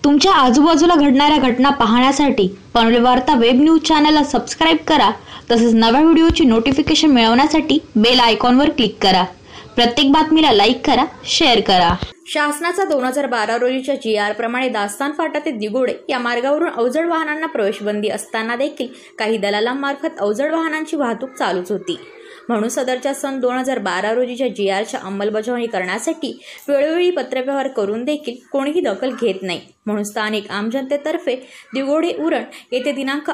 तुमच्या आजूबाजूला घडणाऱ्या घटना पाहण्यासाठी पनवेल वार्ता वेब न्यूज चॅनलला सबस्क्राइब करा। तसेच नव्या व्हिडिओची नोटिफिकेशन मिळवण्यासाठी बेल आयकॉनवर क्लिक करा। प्रत्येक बातमीला लाईक करा, शेअर करा। शासनाचा 2012 रोजीच्या GR प्रमाणे दास्तान फाटा ते दिगोडे या मार्गावरून अवजड वाहनांना प्रवेशबंदी असताना देखील काही दलालांमार्फत अवजड वाहनांची वाहतूक चालूच होती। म्हणून सदरच्या सन 2012 रोजीच्या GRच्या अंमलबजावणी करण्यासाठी वेळोवेळी पत्रव्यवहार करून देखील कोणीही दखल घेत नाही। म्हणून स्थानिक आमजनतेतर्फे दिगोडे उरण येथे दिनांक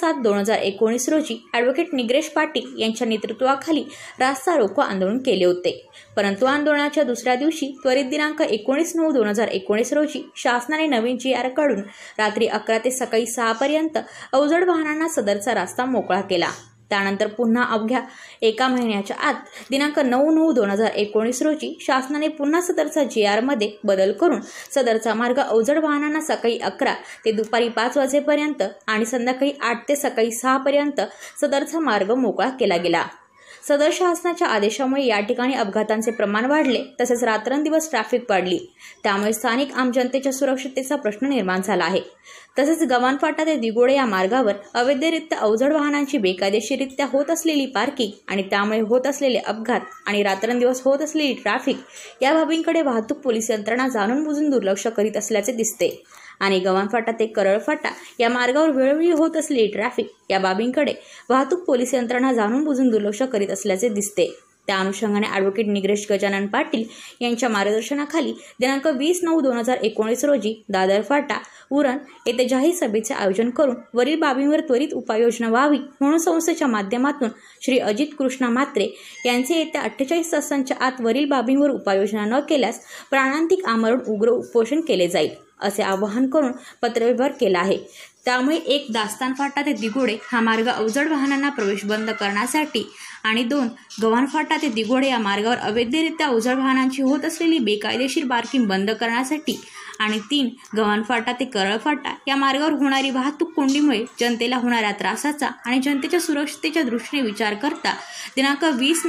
18/7/2019 रोजी ॲडव्होकेट निग्रेश पाटील यांच्या नेतृत्वाखाली रास्ता रोको आंदोलन केले होते। परंतु आंदोलनाच्या दुसऱ्या दिवशी त्वरित दिनांक 19/9/2019 रोजी शासनाने नवीन GR काढून रात्री 11 ते सकाळी 6 पर्यंत अवजड वाहनांना सदरचा रस्ता मोकळा केला। त्यानंतर पुन्हा अवघ्या एका महिन्याच्या आत दिनांक 9/9/2019 रोजी शासनाने पुन्हा सदरचा GR मध्ये बदल करून सदरचा मार्ग अवजड वाहनांना सकाळी 11 ते दुपारी 5 वाजेपर्यंत आणि संध्याकाळी 8 ते सकाळी 6 पर्यंत सदरचा मार्ग मोकळा केला गेला। सदर शासनाच्या आदेशामुळे या ठिकाणी अपघातांचे प्रमाण वाढले, तसेच रात्रंदिवस ट्रॅफिक वाढली। त्यामुळे स्थानिक आमजनतेच्या सुरक्षिततेचा प्रश्न निर्माण झाला आहे। तसेच गव्हाण फाटा ते दिगोडे या मार्गावर अवैधरित्या अवजड वाहनांची बेकायदेशीररित्या होत असलेली पार्किंग आणि त्यामुळे होत असलेले अपघात आणि रात्रंदिवस होत असलेली ट्रॅफिक या बाबींकडे वाहतूक पोलीस यंत्रणा जाणून बुजून दुर्लक्ष करीत असल्याचे दिसते आणि गव्हाण फाटा ते करळ फाटा या मार्गावर वेळोवेळी होत असलेली ट्रॅफिक या बाबींकडे वाहतूक पोलीस यंत्रणा जाणून बुजून दुर्लक्ष करीत असल्याचे दिसते। त्या अनुषंगाने ॲडव्होकेट निग्रेश गजानन पाटील यांच्या मार्गदर्शनाखाली दिनांक 20/9/2019 रोजी दादर फाटा उरण येथे जाहीर सभेचे आयोजन करून वरील बाबींवर त्वरित उपाययोजना व्हावी म्हणून संस्थेच्या माध्यमातून श्री अजित कृष्णा म्हात्रे यांचे येत्या 48 तासांच्या आत वरील बाबींवर उपाययोजना न केल्यास प्राणांतिक आमरण उग्र उपोषण केले जाईल असे आवाहन करून पत्रव्यवहार केला आहे। त्यामुळे एक दास्तान फाटा ते दिगोडे हा मार्ग अवजड वाहनांना प्रवेश बंद करण्यासाठी आणि 2 गव्हाण फाटा ते दिगोडे या मार्गावर अवैधरित्या अवजड वाहनांची होत असलेली बेकायदेशीर पार्किंग बंद करण्यासाठी आणि 3 गव्हाण फाटा ते करळ फाटा या मार्गावर होणारी वाहतूक कोंडीमुळे जनतेला होणाऱ्या त्रासाचा आणि जनतेच्या सुरक्षिततेच्या दृष्टीने विचार करता दिनांक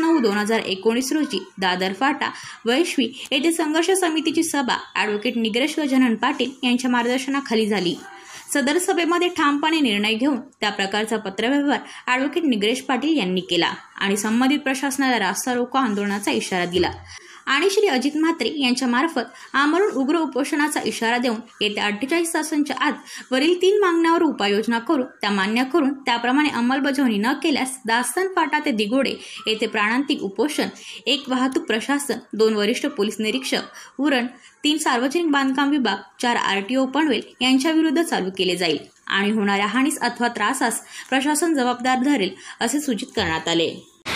20/9/2019 रोजी दादर फाटा वैश्वी येथे संघर्ष समितीची सभा ॲडव्होकेट निग्रेश गजानन पाटील यांच्या मार्गदर्शनाखाली झाली। सदर सभेमध्ये ठामपणे निर्णय घेऊन त्या प्रकारचा पत्रव्यवहार ॲडव्होकेट निग्रेश पाटील यांनी केला आणि संबंधित प्रशासनाला रास्ता रोको आंदोलनाचा इशारा दिला आणि श्री अजित म्हात्रे यांच्या मार्फत आमरण उग्र उपोषणाचा इशारा देऊन येत्या 48 तासांच्या आत वरील 3 मागण्यांवर उपाययोजना करून त्या मान्य करून त्याप्रमाणे अंमलबजावणी न केल्यास दास्तान फाटा ते दिगोडे येथे प्राणांतिक उपोषण 1 वाहतूक प्रशासन 2 वरिष्ठ पोलीस निरीक्षक उरण 3 सार्वजनिक बांधकाम विभाग 4 RTO पनवेल यांच्या विरुद्ध चालू केले जाईल आणि होणाऱ्या हानीस अथवा त्रासास प्रशासन जबाबदार धरेल असे सूचित करण्यात आले।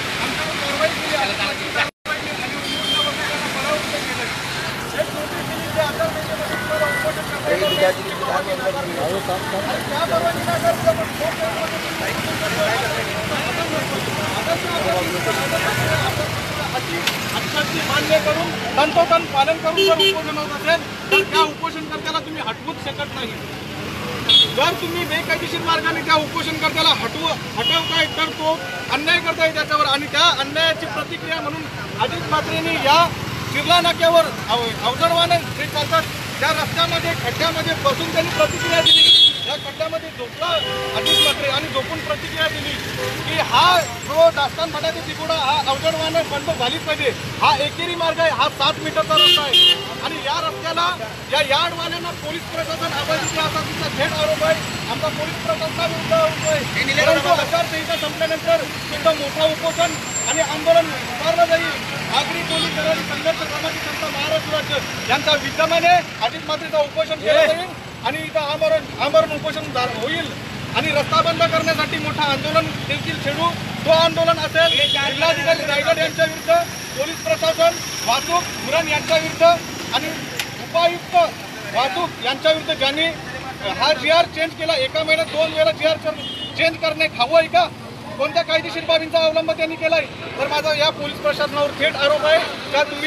मान्य करून तंतोतंत पालन करून जर उपोषण होत असेल तर त्या उपोषणकर्त्याला तुम्ही हटवूच शकत नाही। जर तुम्ही बेकायदेशीर मार्गाने त्या उपोषणकर्त्याला हटवताय तर तो अन्याय करताय त्याच्यावर आणि त्या अन्यायाची प्रतिक्रिया म्हणून अजित म्हात्रेंनी या जिल्हा नाक्यावर अवजड वाहने जे चालतात त्या रस्त्यामध्ये खड्ड्यामध्ये बसून त्यांनी प्रतिक्रिया दिली। या खड्ड्यामध्ये झोपला अजित म्हात्रे आणि झोपून प्रतिक्रिया दिली की हा जो दास्तान फाटा ते दिगोडा हा अवजड वाहने बंद झालीच पाहिजे। हा एकेरी मार्ग आहे, हा 7 मीटरचा रस्ता आहे आणि या रस्त्याला या यार्डवाल्यांना पोलीस प्रशासन अबाधित असा तिचा थेट आरोप आहे। आमचा पोलीस प्रशासनाविरुद्ध होतोय। आचारसंहिता संपल्यानंतर सुद्धा मोठा उपोषण आणि आंदोलन उभारलं जाईल। नागरी पोलीस दलाची संघर्ष समिती संस्था महाराष्ट्र राज्य यांच्या विद्यमाने अजित म्हात्रेचं उपोषण केलं जाईल आणि इथं आमरण उपोषण होईल आणि रस्ता बंद करण्यासाठी मोठं आंदोलन देखील छेडू। तो आंदोलन असेल जिल्हाधिकारी रायगड यांच्या विरुद्ध, पोलीस प्रशासन वाहतूक उरण यांच्या विरुद्ध आणि उपायुक्त वाहतूक यांच्या विरुद्ध ज्यांनी हा GR चेंज केला। एका महिन्यात 2 वेळा GR चेंज करणे खावं आहे का? कोणत्या कायदेशीर बाबींचा अवलंब त्यांनी केलाय? तर माझा या पोलीस प्रशासनावर थेट आरोप आहे का तुम्ही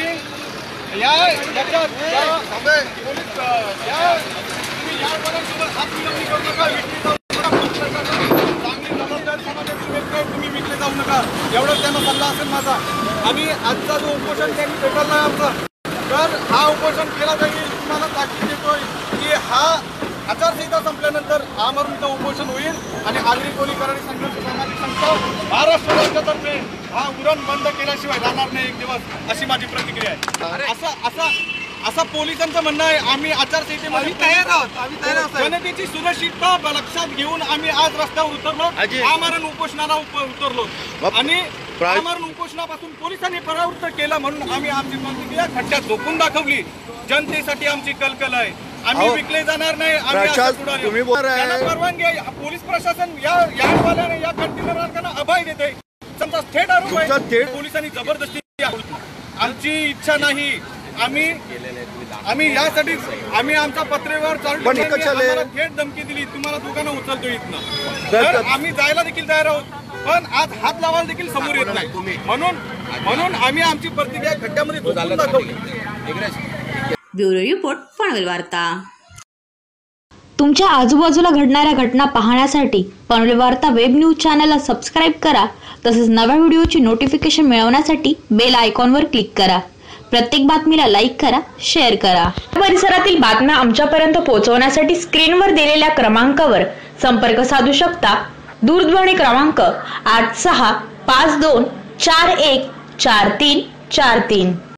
हात मिळवणी करू नका, चांगली जबाबदार समाजाची व्यक्ती आहे, तुम्ही विकले जाऊ नका एवढाच त्यांना सल्ला असेल माझा। आणि आजचा जो उपोषण त्यांनी पेटवला आमचा तर हा उपोषण केला जाईल। तुम्हाला ताकीद देतोय की हा आचारसंहिता संपल्यानंतर आमरण इथं उपोषण होईल आणि आगरी कोळी कराडी संघर्ष सामाजिक संस्था महाराष्ट्र राज्यातर्फे हा उरण बंद केल्याशिवाय राहणार नाही एक दिवस, अशी माझी प्रतिक्रिया आहे. असं पोलिसांचं म्हणणं आहे. आम्ही आचारसंहितेमध्ये तयार आहोत. जनतेची सुरक्षितता लक्षात घेऊन आम्ही आज रस्त्यावर उतरलो, आमरण उपोषणाला उतरलो आणि आमरण उपोषणापासून पोलिसांनी परावृत्त केलं म्हणून आम्ही आमची प्रतिक्रिया खड्ड्यात झोपून दाखवली. जनतेसाठी आमची कलकल आहे. आम्ही विकले जाणार नाही. आम्ही परवानगी आहे. पोलीस प्रशासन यावाल्याने या कंटेनर मालकांना अभय देते. समजा थेट आरोप आहे. पोलिसांनी जबरदस्ती, आमची इच्छा नाही. आम्ही यासाठी आम्ही आमच्या पत्रेवर चालू थेट धमकी दिली, तुम्हाला दोघांना उचलतो इथनं. तर आम्ही जायला देखील तयार आहोत, पण आज हात लावायला देखील समोर येत नाही. म्हणून आम्ही आमची प्रतिक्रिया खड्ड्यामध्ये झोपून दाखवली. ब्युरो रिपोर्ट पनवेल वार्ता. तुमच्या आजूबाजूला घडणाऱ्या घटना पाहण्यासाठी पनवेल वार्ता वेब न्यूज चॅनलला सबस्क्राईब करा. तसेच नव्या व्हिडिओची नोटिफिकेशन मिळवण्यासाठी बेल आयकॉनवर क्लिक करा. प्रत्येक बातमीला लाईक करा, शेअर करा. परिसरातील बातम्या आमच्यापर्यंत पोहोचवण्यासाठी स्क्रीनवर दिलेल्या क्रमांकावर संपर्क साधू शकता. दूरध्वनी क्रमांक 8652414343.